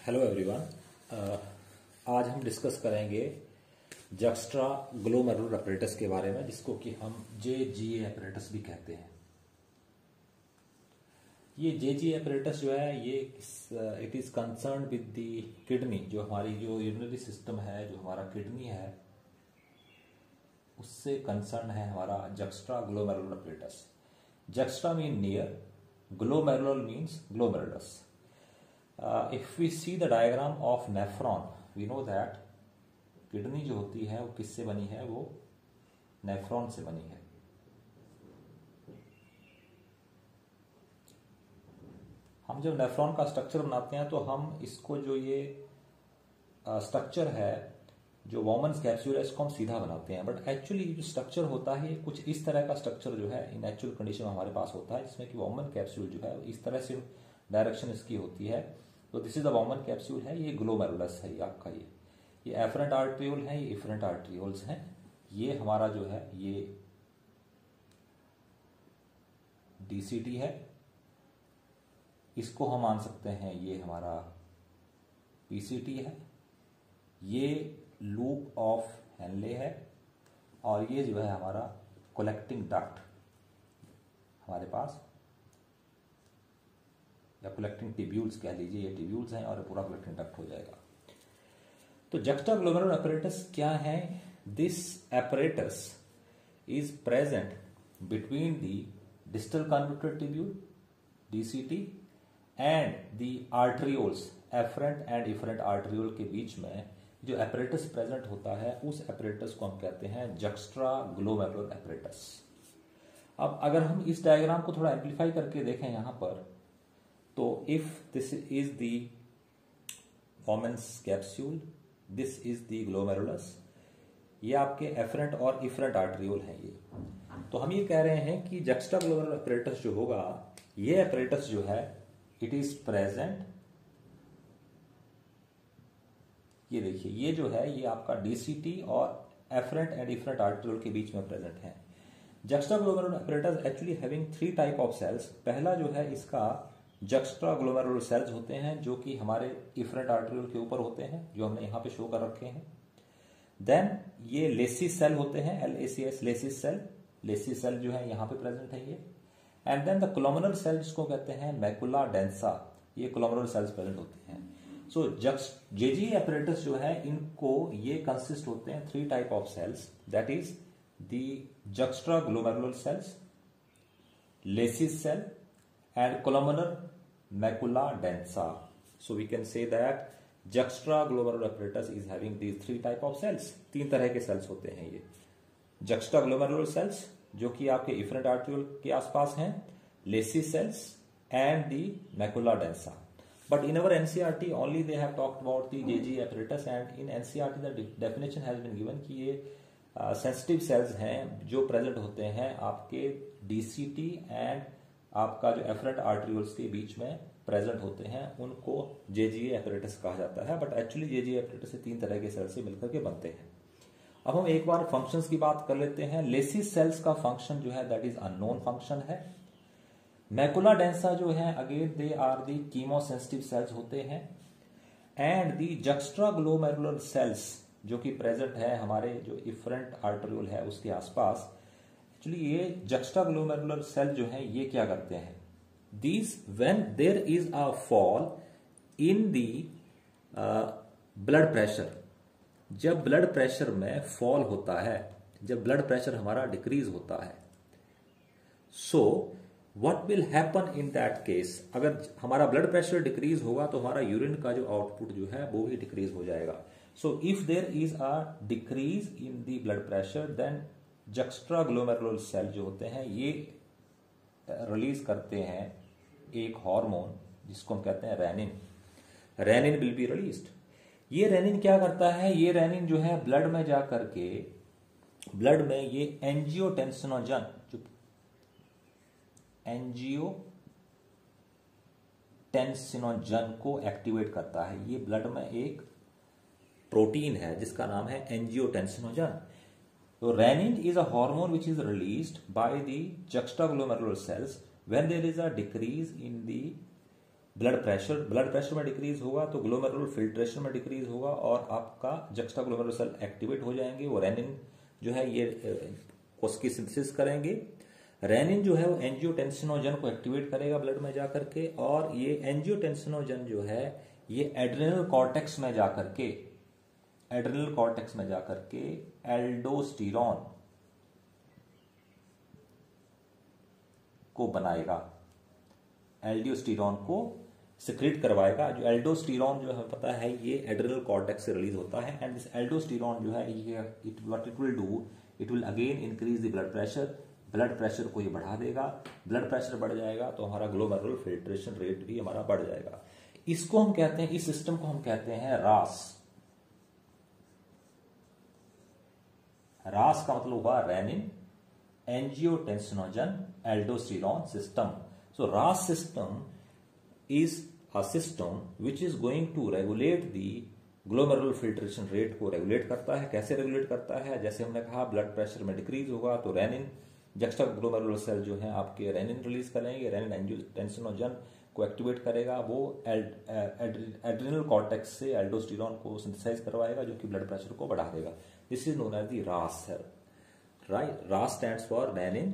Hello everyone. आज हम discuss करेंगे जक्स्ट्रा ग्लोमेरुलर अपरेटस के बारे में, जिसको कि हम JGA अपरेटस भी कहते हैं। ये JGA अपरेटस जो है ये it is concern with the kidney. जो हमारी जो यूरिनरी सिस्टम है, जो हमारा किडनी है, उससे कंसर्न है हमारा juxta glomerular apparatus. Juxta mean near, glomerular means glomerulus. If we see the diagram of nephron, we know that kidney जो होती है वो किससे बनी है? वो नेफ्रॉन से बनी है। हम जब नेफ्रॉन का स्ट्रक्चर बनाते हैं तो हम इसको जो ये स्ट्रक्चर है, जो वॉमन्स कैप्सूल है, इसको हम सीधा बनाते हैं। बट एक्चुअली जो स्ट्रक्चर होता है कुछ इस तरह का स्ट्रक्चर जो है इन एक्चुअल कंडीशन में हमारे पास होता है, जिसमें कि वॉमन कैप्सूल जो है इस तरह से डायरेक्शन इसकी होती है। तो this is the Bowman capsule है, ये ग्लोमेरुलस है, ये आपका ये एफरेंट आर्ट्रियोल है, ये इफरेंट आर्ट्रियोल्स हैं। ये हमारा जो है ये DCT है, इसको हम मान सकते हैं ये हमारा PCT है, ये लूप ऑफ हेनले है, और ये जो है हमारा कलेक्टिंग डक्ट हमारे पास, या कलेक्टिंग टिब्यूल्स कह लीजिए, ये टिब्यूल्स हैं और पूरा कलेक्टिंग डक्ट हो जाएगा। तो जक्स्ट्रा ग्लोमेरुलर अपरेटस क्या है? This apparatus is present between the distal converter tubule DCT and the arterioles, afferent and efferent arteriole के बीच में जो अपरेटस प्रेजेंट होता है, उस अपरेटस को हम कहते हैं जक्स्ट्रा ग्लोमेरुलर अपरेटस। अब अगर हम इस डायग्राम को थोड़ा एम्प्लीफाई करके देखें यहां पर, तो if this is the Bowman's capsule, this is the glomerulus, ये आपके एफरेंट और इफरेंट आर्टरियोल है ये। तो हम ये कह रहे हैं कि जक्स्ट्रा ग्लोमेरुलर अपरेटस जो होगा, ये अपरेटस जो है इट इज प्रेजेंट, ये देखिए ये जो है ये आपका DCT और एफरेंट एंड इफरेंट आर्टरियोल के बीच में प्रेजेंट है। Juxta glomerular apparatus actually having 3 type of cells. पहला जो है इसका जक्स्ट्रा ग्लोमेरुलर सेल्स होते हैं, जो कि हमारे इफरेंट आर्टरियोल के ऊपर होते हैं, जो हमने यहां पे शो कर रखे हैं। देन ये लेसिस सेल होते हैं, LACS, lacis cell. Lacis cell जो है यहां पे प्रेजेंट है ये। And then the columnar cell, जिसको कहते हैं मैकुला डेंसा, ये कोलोमनल सेल्स प्रेजेंट होते हैं। सो JGA अपरेटस जो है इनको ये कंसिस्ट होते हैं 3 type of cells, that is the juxta glomerular cells, lacis cell and columnar macula densa. So we can say that juxta glomerular apparatus is having these 3 type of cells. 3 तरह के sales होते हैं ये। juxta glomerular cells जो कि आपके efferent arteriole के आसपास हैं, lacis cells and the macula densa. But in our NCERT only they have talked about the JGA apparatus, and in NCERT the definition has been given कि ये sensitive sales हैं जो प्रेजेंट होते हैं आपके DCT एंड आपका जो efferent arterioles के बीच में प्रेजेंट होते हैं, उनको JGA अपरेटस कहा जाता है। बट एक्चुअली JGA अपरेटस से 3 तरह के सेल से मिलकर के बनते हैं। अब हम एक बार फंक्शंस की बात कर लेते हैं। लेसिस सेल्स का फंक्शन जो है दैट इज अननोन फंक्शन है। मैकुला डेंसा जो है again they are the chemosensitive cells होते हैं। And the juxta glomerular cells जो कि प्रेजेंट है हमारे जो इफरेंट आर्टरियोल है उसके आसपास, एक्चुअली ये जक्स्ट्रा ग्लोमेरुलर सेल जो है ये क्या करते हैं? These when there is a fall in the blood pressure, जब ब्लड प्रेशर में फॉल होता है, जब ब्लड प्रेशर हमारा डिक्रीज होता है, so what will happen in that case? अगर हमारा ब्लड प्रेशर डिक्रीज होगा तो हमारा यूरिन का जो आउटपुट जो है वो भी डिक्रीज हो जाएगा। So if there is a decrease in the blood pressure, then juxta glomerular cell जो होते हैं ये रिलीज करते हैं एक हार्मोन जिसको हम कहते हैं renin. Renin will be released. ये रेनिन क्या करता है? ये रेनिन जो है ब्लड में जाकर के ब्लड में ये एंजियोटेंसिनोजन को एक्टिवेट करता है। ये ब्लड में एक प्रोटीन है जिसका नाम है angiotensinogen. So renin is a hormone which is released by the juxtaglomerular cells when there is a decrease in the blood pressure में डिक्रीज होगा तो ग्लोमेरुलर फिल्ट्रेशन में डिक्रीज होगा और आपका जक्स्टा ग्लोमेरुलर सेल एक्टिवेट हो जाएंगे। वो रेनिन जो है ये उसकी सिंथेसिस करेंगे। रेनिन जो है वो एंजियोटेंसिनोजन को एक्टिवेट करेगा ब्लड में जाकर के, और ये एंजियोटेंसिनोजन जो है ये एड्रेनल कॉर्टेक्स में जाकर के एल्डोस्टेरॉन को बनाएगा, एल्डोस्टेरॉन को सिक्रेट करवाएगा। जो एल्डोस्टेरॉन जो हमें पता है ये एड्रेनल कॉर्टेक्स से रिलीज होता है, एंड दिस एल्डोस्टेरॉन जो है ये what it will do, it will again increase the blood pressure. Blood pressure को ये बढ़ा देगा। ब्लड प्रेशर बढ़ जाएगा तो हमारा ग्लोमेरुलर फिल्ट्रेशन रेट भी हमारा बढ़ जाएगा। इसको हम कहते हैं, इस सिस्टम को हम कहते हैं रास। रास का मतलब हुआ renin angiotensinogen aldosterone system. So RAAS system is a system which is going to regulate the glomerular filtration rate को रेगुलेट करता है। कैसे रेगुलेट करता है? जैसे हमने कहा ब्लड प्रेशर में डिक्रीज होगा तो रेनिन जक्स्टा ग्लोमेरुलर सेल जो है आपके रेनिन रिलीज करेंगे, रेनिन एंजियोटेंसिनोजन को एक्टिवेट करेगा, वो एड्रिनल कॉर्टेक्स से एल्डोस्टेरॉन को सिंथेसाइज करवाएगा जो कि ब्लड प्रेशर को बढ़ा देगा। This is known as the RAAS cell, right. RAAS stands for renin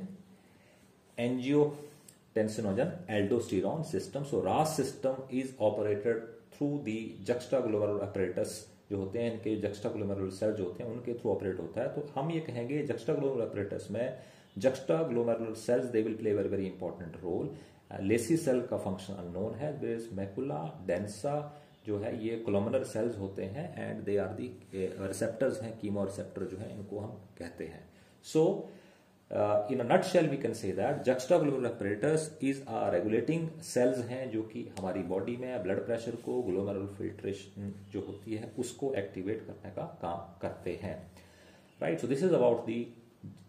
angiotensinogen aldosterone system. So RAAS system is operated through the juxtaglomerular apparatus जो होते हैं, इनके जक्स्टाग्लोमेरुलर सेल जो होते हैं उनके थ्रू ऑपरेट होता है। तो हम ये कहेंगे जक्स्टाग्लोमेरुलर apparatus में juxtaglomerular cells they will play very important role. Lacis cell का फंक्शन अननोन है। देयर इज मैकुला डेंसा जो है ये कोलुमिनर सेल्स होते हैं and they are the receptors हैं, कीमो रिसेप्टर जो है इनको हम कहते हैं। सो in a nutshell we can say that juxtaglomerular apparatus is a regulating cells हैं जो कि हमारी बॉडी में ब्लड प्रेशर को, ग्लोमेरुलर फिल्ट्रेशन जो होती है उसको एक्टिवेट करने का काम करते हैं, right. So this is about the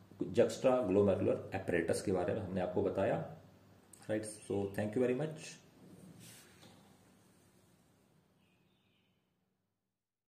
juxtaglomerular apparatus के बारे में हमने आपको बताया, right. So thank you very much.